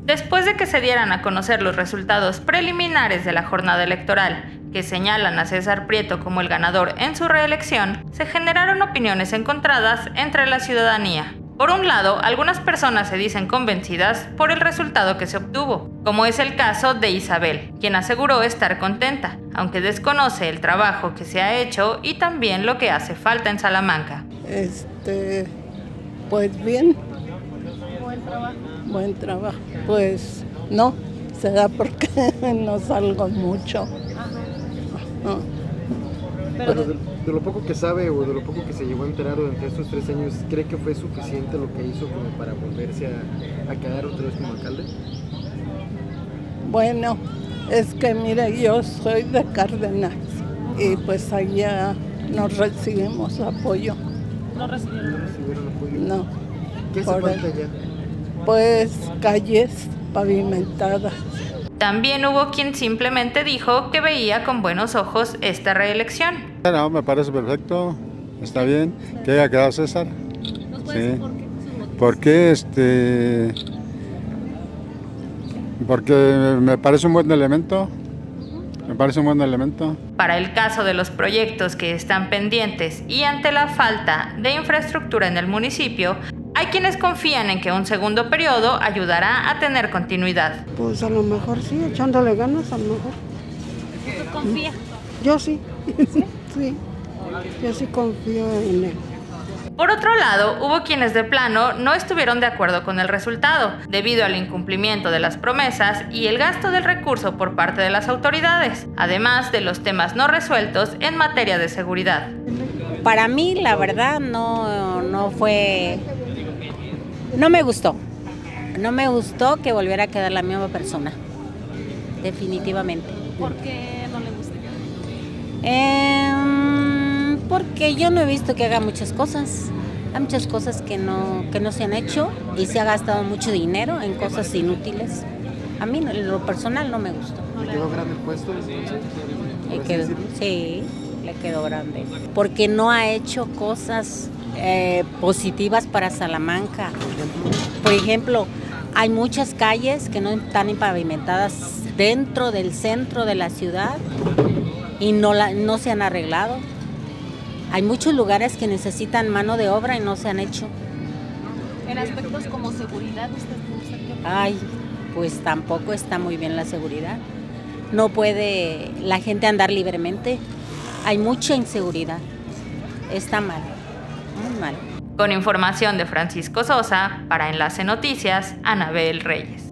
Después de que se dieran a conocer los resultados preliminares de la jornada electoral, que señalan a César Prieto como el ganador en su reelección, se generaron opiniones encontradas entre la ciudadanía. Por un lado, algunas personas se dicen convencidas por el resultado que se obtuvo, como es el caso de Isabel, quien aseguró estar contenta, aunque desconoce el trabajo que se ha hecho y también lo que hace falta en Salamanca. Pues bien. Buen trabajo. Buen trabajo. Pues no, será porque no salgo mucho. No. Pero de lo poco que sabe o de lo poco que se llegó a enterar durante estos 3 años, ¿cree que fue suficiente lo que hizo como para volverse a quedar otra vez como alcalde? Bueno, es que mire, yo soy de Cárdenas y pues allá no recibimos apoyo. no recibieron. ¿No recibieron apoyo? No. ¿Qué hace falta allá? Pues calles pavimentadas. También hubo quien simplemente dijo que veía con buenos ojos esta reelección. No, me parece perfecto, está bien que haya quedado César. ¿Nos puede decir por qué? Porque me parece un buen elemento. Para el caso de los proyectos que están pendientes y ante la falta de infraestructura en el municipio, hay quienes confían en que un segundo periodo ayudará a tener continuidad. Pues a lo mejor sí, echándole ganas, a lo mejor. ¿Usted confía? Yo sí, sí, yo sí confío en él. Por otro lado, hubo quienes de plano no estuvieron de acuerdo con el resultado, debido al incumplimiento de las promesas y el gasto del recurso por parte de las autoridades, además de los temas no resueltos en materia de seguridad. Para mí, la verdad, no me gustó. No me gustó que volviera a quedar la misma persona, definitivamente. ¿Por qué no le gusta? Porque yo no he visto que haga muchas cosas. Hay muchas cosas que no se han hecho y se ha gastado mucho dinero en cosas inútiles. A mí, en lo personal, no me gustó. ¿Le quedó grande el puesto? Sí, le quedó grande. Porque no ha hecho cosas positivas para Salamanca. Por ejemplo, hay muchas calles que no están pavimentadas dentro del centro de la ciudad y no se han arreglado. Hay muchos lugares que necesitan mano de obra y no se han hecho. En aspectos como seguridad, ¿usted qué opina? Ay, pues tampoco está muy bien la seguridad. No puede la gente andar libremente. Hay mucha inseguridad. Está mal, muy mal. Con información de Francisco Sosa, para Enlace Noticias, Anabel Reyes.